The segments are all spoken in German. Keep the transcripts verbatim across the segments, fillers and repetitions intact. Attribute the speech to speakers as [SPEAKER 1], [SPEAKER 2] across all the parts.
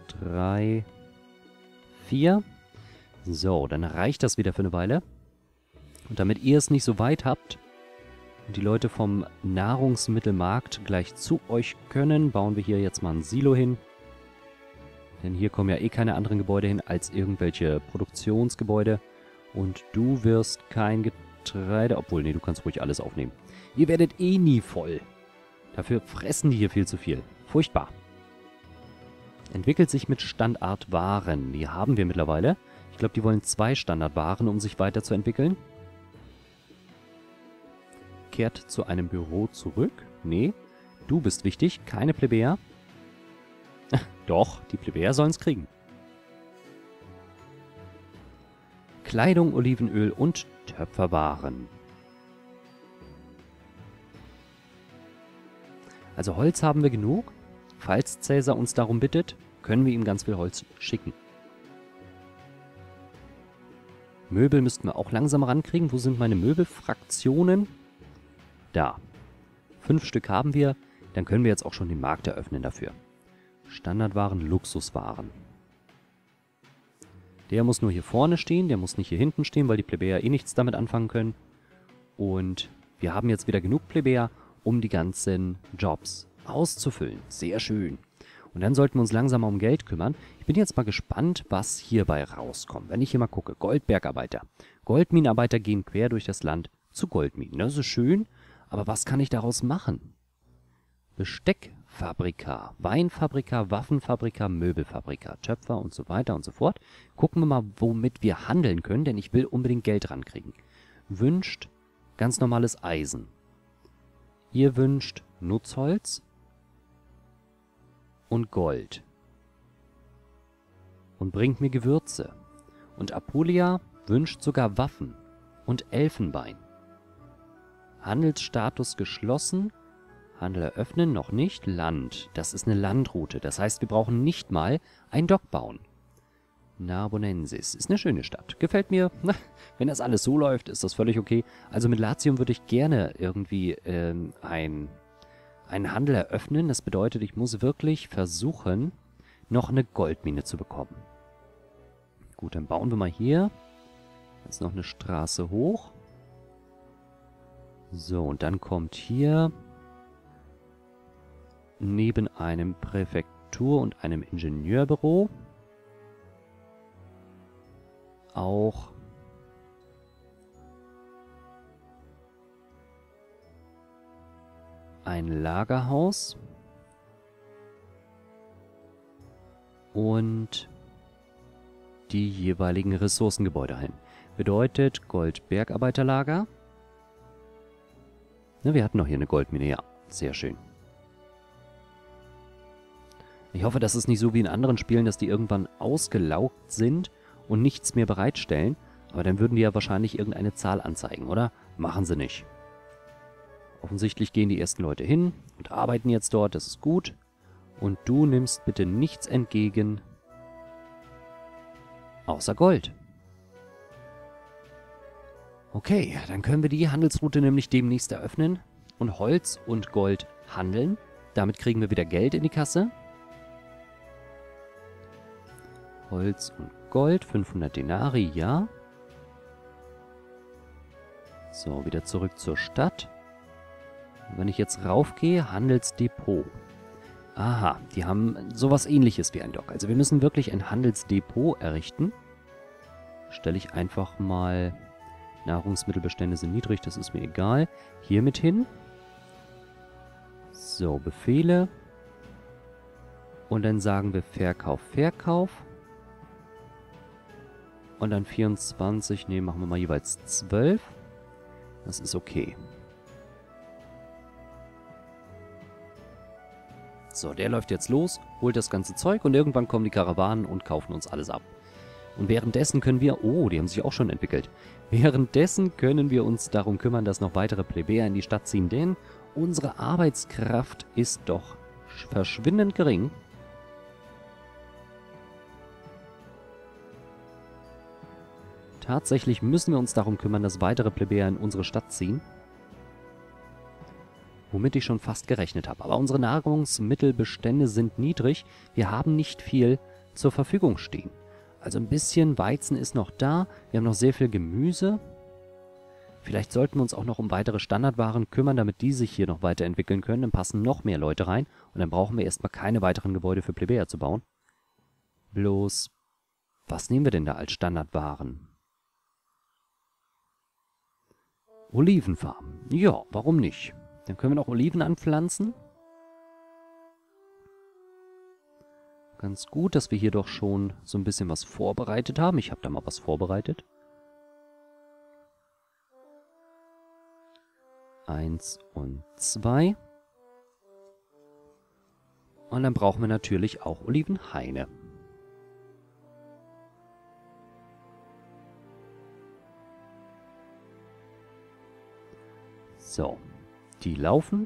[SPEAKER 1] drei, vier. So, dann reicht das wieder für eine Weile. Und damit ihr es nicht so weit habt und die Leute vom Nahrungsmittelmarkt gleich zu euch können, bauen wir hier jetzt mal ein Silo hin. Denn hier kommen ja eh keine anderen Gebäude hin als irgendwelche Produktionsgebäude. Und du wirst kein Getreide... Obwohl, nee, du kannst ruhig alles aufnehmen. Ihr werdet eh nie voll. Dafür fressen die hier viel zu viel. Furchtbar. Entwickelt sich mit Standardwaren. Die haben wir mittlerweile. Ich glaube, die wollen zwei Standardwaren, um sich weiterzuentwickeln. Kehrt zu einem Büro zurück. Nee, du bist wichtig, keine Plebejer. Doch, die Plebejer sollen es kriegen. Kleidung, Olivenöl und Töpferwaren. Also Holz haben wir genug. Falls Cäsar uns darum bittet, können wir ihm ganz viel Holz schicken. Möbel müssten wir auch langsam rankriegen. Wo sind meine Möbelfraktionen? Da. Fünf Stück haben wir. Dann können wir jetzt auch schon den Markt eröffnen dafür. Standardwaren, Luxuswaren. Der muss nur hier vorne stehen. Der muss nicht hier hinten stehen, weil die Plebejer eh nichts damit anfangen können. Und wir haben jetzt wieder genug Plebejer, um die ganzen Jobs auszufüllen. Sehr schön. Und dann sollten wir uns langsam um Geld kümmern. Ich bin jetzt mal gespannt, was hierbei rauskommt. Wenn ich hier mal gucke. Goldbergarbeiter. Goldminenarbeiter gehen quer durch das Land zu Goldminen. Das ist schön, aber was kann ich daraus machen? Besteckfabrika, Weinfabrika, Waffenfabrika, Möbelfabrika, Töpfer und so weiter und so fort. Gucken wir mal, womit wir handeln können, denn ich will unbedingt Geld rankriegen. Wünscht ganz normales Eisen. Ihr wünscht Nutzholz und Gold. Und bringt mir Gewürze. Und Apulia wünscht sogar Waffen und Elfenbein. Handelsstatus geschlossen. Handel eröffnen, noch nicht. Land. Das ist eine Landroute. Das heißt, wir brauchen nicht mal ein Dock bauen. Narbonensis. Ist eine schöne Stadt. Gefällt mir. Wenn das alles so läuft, ist das völlig okay. Also mit Latium würde ich gerne irgendwie ähm, ein, einen Handel eröffnen. Das bedeutet, ich muss wirklich versuchen, noch eine Goldmine zu bekommen. Gut, dann bauen wir mal hier jetzt noch eine Straße hoch. So, und dann kommt hier neben einem Präfektur- und einem Ingenieurbüro auch ein Lagerhaus und die jeweiligen Ressourcengebäude ein. Bedeutet Goldbergarbeiterlager. Ne, wir hatten noch hier eine Goldmine, ja, sehr schön. Ich hoffe, das ist nicht so wie in anderen Spielen, dass die irgendwann ausgelaugt sind und nichts mehr bereitstellen. Aber dann würden die ja wahrscheinlich irgendeine Zahl anzeigen, oder? Machen sie nicht. Offensichtlich gehen die ersten Leute hin und arbeiten jetzt dort, das ist gut. Und du nimmst bitte nichts entgegen, außer Gold. Okay, dann können wir die Handelsroute nämlich demnächst eröffnen und Holz und Gold handeln. Damit kriegen wir wieder Geld in die Kasse. Holz und Gold, fünfhundert Denari, ja. So, wieder zurück zur Stadt. Und wenn ich jetzt raufgehe, Handelsdepot. Aha, die haben sowas Ähnliches wie ein Dock. Also wir müssen wirklich ein Handelsdepot errichten. Stelle ich einfach mal... Nahrungsmittelbestände sind niedrig, das ist mir egal. Hier mit hin. So, Befehle. Und dann sagen wir Verkauf, Verkauf. Und dann vierundzwanzig, ne, machen wir mal jeweils zwölf. Das ist okay. So, der läuft jetzt los, holt das ganze Zeug und irgendwann kommen die Karawanen und kaufen uns alles ab. Und währenddessen können wir... Oh, die haben sich auch schon entwickelt. Währenddessen können wir uns darum kümmern, dass noch weitere Plebejer in die Stadt ziehen, denn unsere Arbeitskraft ist doch verschwindend gering. Tatsächlich müssen wir uns darum kümmern, dass weitere Plebejer in unsere Stadt ziehen. Womit ich schon fast gerechnet habe. Aber unsere Nahrungsmittelbestände sind niedrig. Wir haben nicht viel zur Verfügung stehen. Also ein bisschen Weizen ist noch da. Wir haben noch sehr viel Gemüse. Vielleicht sollten wir uns auch noch um weitere Standardwaren kümmern, damit die sich hier noch weiterentwickeln können. Dann passen noch mehr Leute rein. Und dann brauchen wir erstmal keine weiteren Gebäude für Plebejer zu bauen. Bloß, was nehmen wir denn da als Standardwaren? Olivenfarm. Ja, warum nicht? Dann können wir noch Oliven anpflanzen. Ganz gut, dass wir hier doch schon so ein bisschen was vorbereitet haben. Ich habe da mal was vorbereitet. Eins und zwei. Und dann brauchen wir natürlich auch Olivenhaine. So, die laufen.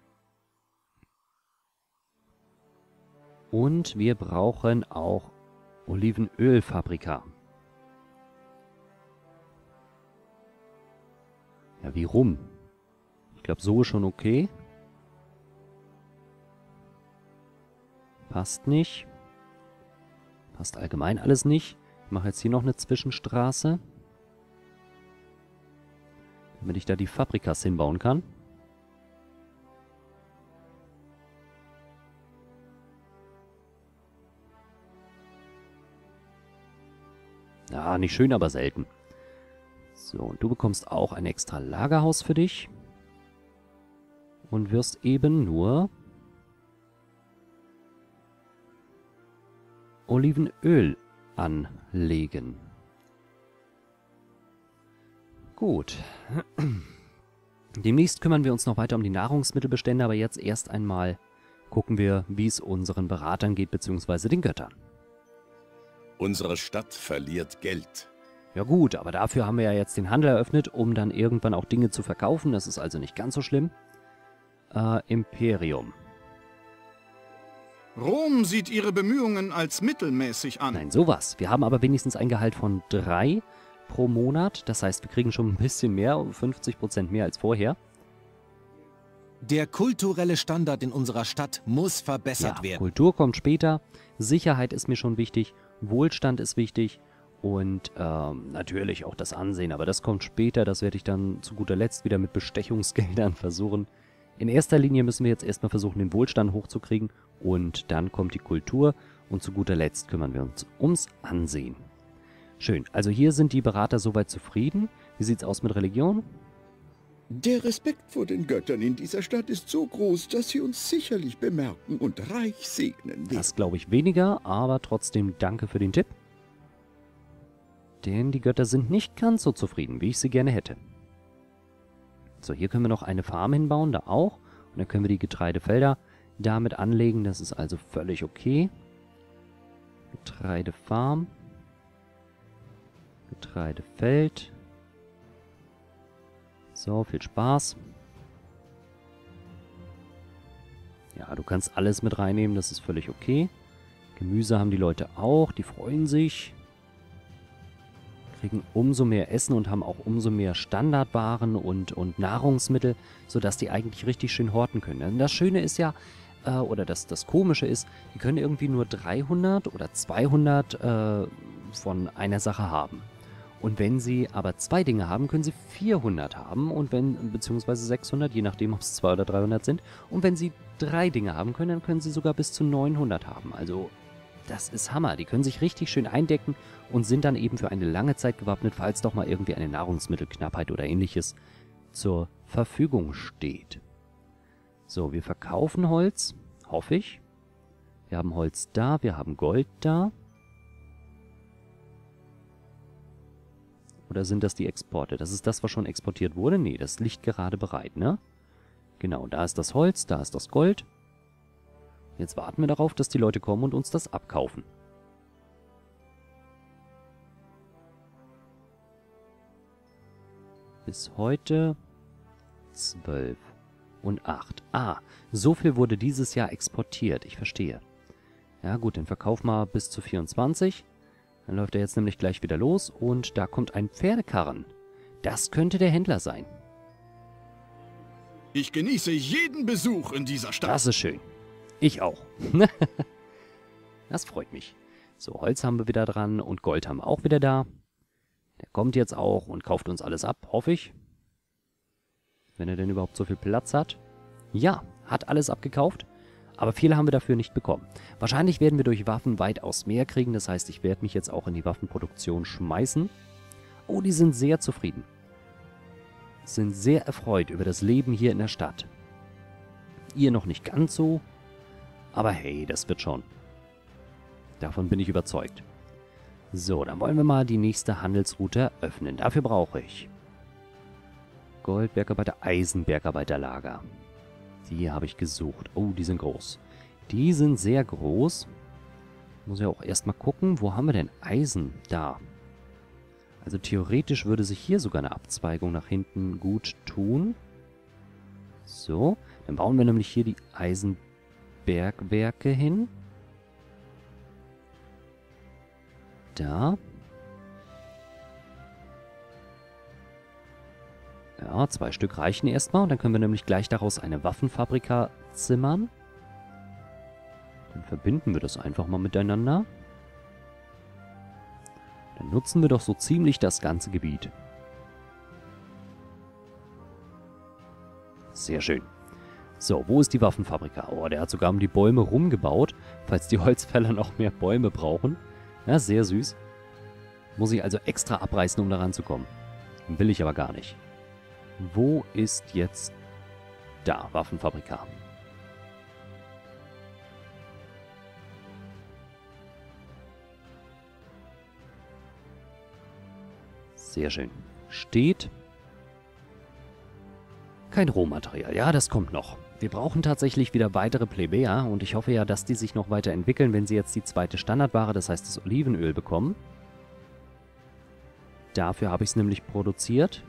[SPEAKER 1] Und wir brauchen auch Olivenölfabrika. Ja, wie rum? Ich glaube, so ist schon okay. Passt nicht. Passt allgemein alles nicht. Ich mache jetzt hier noch eine Zwischenstraße, damit ich da die Fabrikas hinbauen kann. Ja, nicht schön, aber selten. So, und du bekommst auch ein extra Lagerhaus für dich. Und wirst eben nur Olivenöl anlegen. Gut. Demnächst kümmern wir uns noch weiter um die Nahrungsmittelbestände, aber jetzt erst einmal gucken wir, wie es unseren Beratern geht, beziehungsweise den Göttern.
[SPEAKER 2] Unsere Stadt verliert Geld.
[SPEAKER 1] Ja gut, aber dafür haben wir ja jetzt den Handel eröffnet, um dann irgendwann auch Dinge zu verkaufen. Das ist also nicht ganz so schlimm. Äh, Imperium.
[SPEAKER 3] Rom sieht ihre Bemühungen als mittelmäßig an.
[SPEAKER 1] Nein, sowas. Wir haben aber wenigstens ein Gehalt von drei pro Monat. Das heißt, wir kriegen schon ein bisschen mehr, fünfzig Prozent mehr als vorher.
[SPEAKER 4] Der kulturelle Standard in unserer Stadt muss verbessert
[SPEAKER 1] Ja,
[SPEAKER 4] werden.
[SPEAKER 1] Kultur kommt später. Sicherheit ist mir schon wichtig. Wohlstand ist wichtig. Und ähm, natürlich auch das Ansehen. Aber das kommt später. Das werde ich dann zu guter Letzt wieder mit Bestechungsgeldern versuchen. In erster Linie müssen wir jetzt erstmal versuchen, den Wohlstand hochzukriegen. Und dann kommt die Kultur. Und zu guter Letzt kümmern wir uns ums Ansehen. Schön. Also hier sind die Berater soweit zufrieden. Wie sieht's aus mit Religion?
[SPEAKER 5] Der Respekt vor den Göttern in dieser Stadt ist so groß, dass sie uns sicherlich bemerken und reich segnen werden.
[SPEAKER 1] Das glaube ich weniger, aber trotzdem danke für den Tipp. Denn die Götter sind nicht ganz so zufrieden, wie ich sie gerne hätte. So, hier können wir noch eine Farm hinbauen, da auch. Und dann können wir die Getreidefelder damit anlegen. Das ist also völlig okay. Getreidefarm. Getreidefeld. So, viel Spaß. Ja, du kannst alles mit reinnehmen, das ist völlig okay. Gemüse haben die Leute auch, die freuen sich. Kriegen umso mehr Essen und haben auch umso mehr Standardwaren und, und Nahrungsmittel, sodass die eigentlich richtig schön horten können. Und das Schöne ist ja, äh, oder das, das Komische ist, die können irgendwie nur dreihundert oder zweihundert äh, von einer Sache haben. Und wenn sie aber zwei Dinge haben, können sie vierhundert haben, und wenn, beziehungsweise sechshundert, je nachdem, ob es zweihundert oder dreihundert sind. Und wenn sie drei Dinge haben können, dann können sie sogar bis zu neunhundert haben. Also, das ist Hammer. Die können sich richtig schön eindecken und sind dann eben für eine lange Zeit gewappnet, falls doch mal irgendwie eine Nahrungsmittelknappheit oder ähnliches zur Verfügung steht. So, wir verkaufen Holz, hoffe ich. Wir haben Holz da, wir haben Gold da. Oder sind das die Exporte? Das ist das, was schon exportiert wurde? Nee, das liegt gerade bereit, ne? Genau, da ist das Holz, da ist das Gold. Jetzt warten wir darauf, dass die Leute kommen und uns das abkaufen. Bis heute zwölf und acht. Ah, so viel wurde dieses Jahr exportiert. Ich verstehe. Ja gut, dann verkauf mal bis zu vierundzwanzig. Dann läuft er jetzt nämlich gleich wieder los und da kommt ein Pferdekarren. Das könnte der Händler sein.
[SPEAKER 3] Ich genieße jeden Besuch in dieser Stadt.
[SPEAKER 1] Das ist schön. Ich auch. Das freut mich. So, Holz haben wir wieder dran und Gold haben wir auch wieder da. Der kommt jetzt auch und kauft uns alles ab, hoffe ich. Wenn er denn überhaupt so viel Platz hat. Ja, hat alles abgekauft. Aber viele haben wir dafür nicht bekommen. Wahrscheinlich werden wir durch Waffen weitaus mehr kriegen. Das heißt, ich werde mich jetzt auch in die Waffenproduktion schmeißen. Oh, die sind sehr zufrieden. Sind sehr erfreut über das Leben hier in der Stadt. Ihr noch nicht ganz so. Aber hey, das wird schon. Davon bin ich überzeugt. So, dann wollen wir mal die nächste Handelsroute öffnen. Dafür brauche ich Goldbergarbeiter, Eisenbergarbeiterlager. Die habe ich gesucht. Oh, die sind groß. Die sind sehr groß. Muss ja auch erstmal gucken, wo haben wir denn Eisen? Da. Also theoretisch würde sich hier sogar eine Abzweigung nach hinten gut tun. So, dann bauen wir nämlich hier die Eisenbergwerke hin. Da. Ja, zwei Stück reichen erstmal. Und dann können wir nämlich gleich daraus eine Waffenfabrika zimmern. Dann verbinden wir das einfach mal miteinander. Dann nutzen wir doch so ziemlich das ganze Gebiet. Sehr schön. So, wo ist die Waffenfabrika? Oh, der hat sogar um die Bäume rumgebaut, falls die Holzfäller noch mehr Bäume brauchen. Ja, sehr süß. Muss ich also extra abreißen, um da ranzukommen. Will ich aber gar nicht. Wo ist jetzt... Da, Waffenfabrika. Sehr schön. Steht... Kein Rohmaterial. Ja, das kommt noch. Wir brauchen tatsächlich wieder weitere Plebejer und ich hoffe ja, dass die sich noch weiterentwickeln, wenn sie jetzt die zweite Standardware, das heißt das Olivenöl, bekommen. Dafür habe ich es nämlich produziert.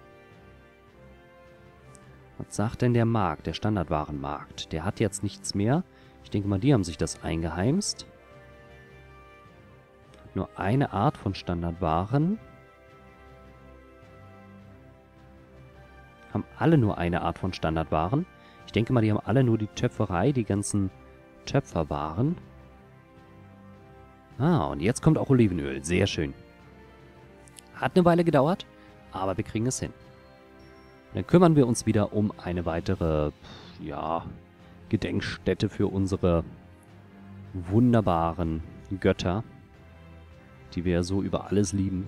[SPEAKER 1] Was sagt denn der Markt, der Standardwarenmarkt? Der hat jetzt nichts mehr. Ich denke mal, die haben sich das eingeheimst. Nur eine Art von Standardwaren. Haben alle nur eine Art von Standardwaren. Ich denke mal, die haben alle nur die Töpferei, die ganzen Töpferwaren. Ah, und jetzt kommt auch Olivenöl. Sehr schön. Hat eine Weile gedauert, aber wir kriegen es hin. Dann kümmern wir uns wieder um eine weitere, ja, Gedenkstätte für unsere wunderbaren Götter, die wir ja so über alles lieben.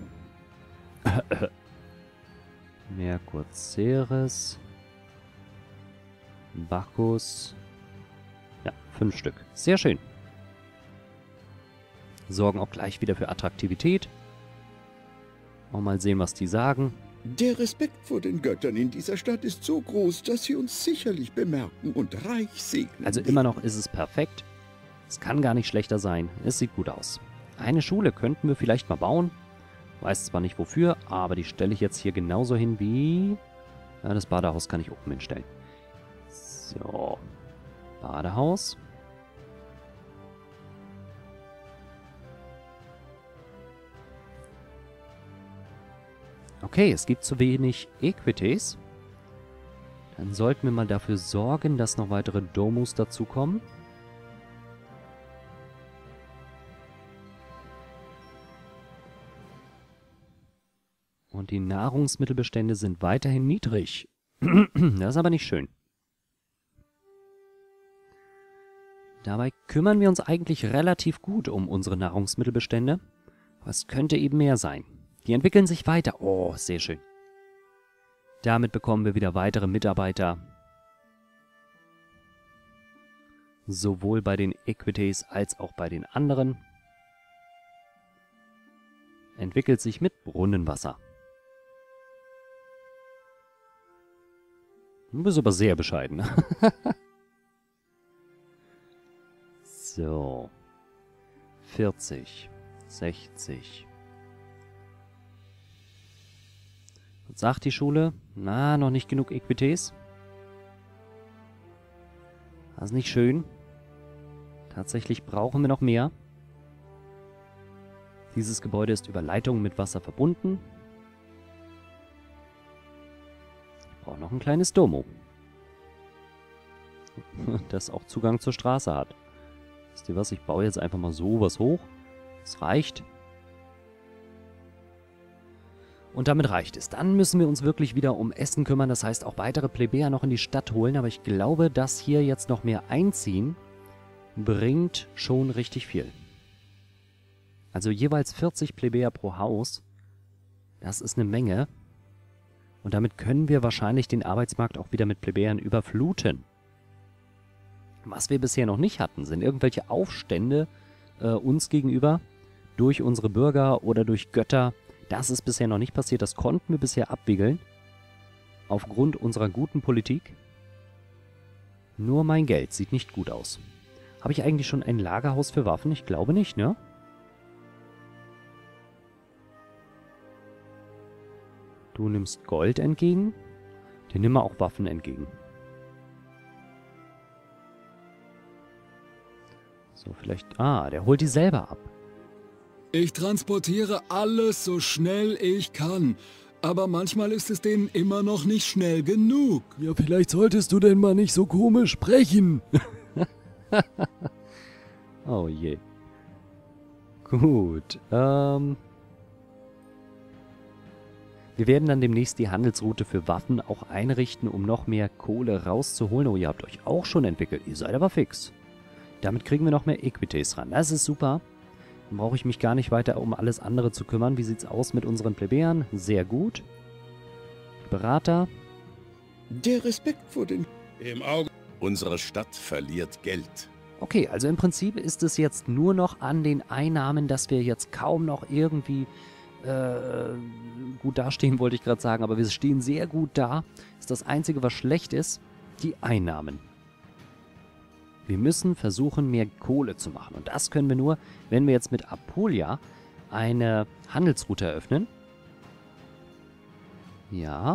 [SPEAKER 1] Merkur, Ceres, Bacchus. Ja, fünf Stück. Sehr schön. Sorgen auch gleich wieder für Attraktivität. Und mal sehen, was die sagen.
[SPEAKER 5] Der Respekt vor den Göttern in dieser Stadt ist so groß, dass sie uns sicherlich bemerken und reich segnen.
[SPEAKER 1] Also immer noch ist es perfekt. Es kann gar nicht schlechter sein. Es sieht gut aus. Eine Schule könnten wir vielleicht mal bauen. Weiß zwar nicht wofür, aber die stelle ich jetzt hier genauso hin wie... Ja, das Badehaus kann ich oben hinstellen. So. Badehaus. Okay, es gibt zu wenig Equities. Dann sollten wir mal dafür sorgen, dass noch weitere Domus dazukommen. Und die Nahrungsmittelbestände sind weiterhin niedrig. Das ist aber nicht schön. Dabei kümmern wir uns eigentlich relativ gut um unsere Nahrungsmittelbestände. Aber es könnte eben mehr sein. Die entwickeln sich weiter. Oh, sehr schön. Damit bekommen wir wieder weitere Mitarbeiter. Sowohl bei den Equities als auch bei den anderen. Entwickelt sich mit Brunnenwasser. Du bist aber sehr bescheiden. So. vierzig. sechzig. Was sagt die Schule? Na, noch nicht genug Equities. Das ist nicht schön. Tatsächlich brauchen wir noch mehr. Dieses Gebäude ist über Leitungen mit Wasser verbunden. Ich brauche noch ein kleines Domo. Das auch Zugang zur Straße hat. Wisst ihr was? Ich baue jetzt einfach mal so was hoch. Das reicht. Und damit reicht es. Dann müssen wir uns wirklich wieder um Essen kümmern. Das heißt, auch weitere Plebejer noch in die Stadt holen. Aber ich glaube, dass hier jetzt noch mehr einziehen, bringt schon richtig viel. Also jeweils vierzig Plebejer pro Haus. Das ist eine Menge. Und damit können wir wahrscheinlich den Arbeitsmarkt auch wieder mit Plebejern überfluten. Was wir bisher noch nicht hatten, sind irgendwelche Aufstände äh, uns gegenüber durch unsere Bürger oder durch Götter. Das ist bisher noch nicht passiert. Das konnten wir bisher abwiegeln. Aufgrund unserer guten Politik. Nur mein Geld sieht nicht gut aus. Habe ich eigentlich schon ein Lagerhaus für Waffen? Ich glaube nicht, ne? Du nimmst Gold entgegen. Dann nimm mal auch Waffen entgegen. So, vielleicht... Ah, der holt die selber ab.
[SPEAKER 6] Ich transportiere alles so schnell ich kann. Aber manchmal ist es denen immer noch nicht schnell genug.
[SPEAKER 7] Ja, vielleicht solltest du denn mal nicht so komisch sprechen.
[SPEAKER 1] Oh je. Gut. Ähm... Wir werden dann demnächst die Handelsroute für Waffen auch einrichten, um noch mehr Kohle rauszuholen. Oh, ihr habt euch auch schon entwickelt. Ihr seid aber fix. Damit kriegen wir noch mehr Equites ran. Das ist super. Dann brauche ich mich gar nicht weiter um alles andere zu kümmern. Wie sieht's aus mit unseren Plebejern? Sehr gut. Berater.
[SPEAKER 5] Der Respekt vor den...
[SPEAKER 2] Im Auge. Unsere Stadt verliert Geld.
[SPEAKER 1] Okay, also im Prinzip ist es jetzt nur noch an den Einnahmen, dass wir jetzt kaum noch irgendwie... Äh, gut dastehen, wollte ich gerade sagen, aber wir stehen sehr gut da. Das ist das Einzige, was schlecht ist, die Einnahmen. Wir müssen versuchen, mehr Kohle zu machen. Und das können wir nur, wenn wir jetzt mit Apulia eine Handelsroute eröffnen. Ja.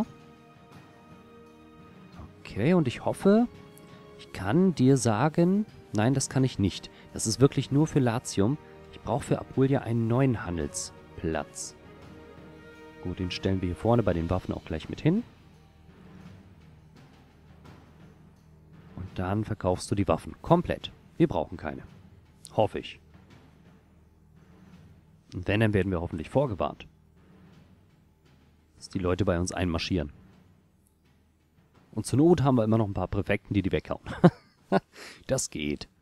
[SPEAKER 1] Okay, und ich hoffe, ich kann dir sagen... Nein, das kann ich nicht. Das ist wirklich nur für Latium. Ich brauche für Apulia einen neuen Handelsplatz. Gut, den stellen wir hier vorne bei den Waffen auch gleich mit hin. Und dann verkaufst du die Waffen komplett. Wir brauchen keine. Hoffe ich. Und wenn, dann werden wir hoffentlich vorgewarnt. Dass die Leute bei uns einmarschieren. Und zur Not haben wir immer noch ein paar Präfekten, die die weghauen. Das geht.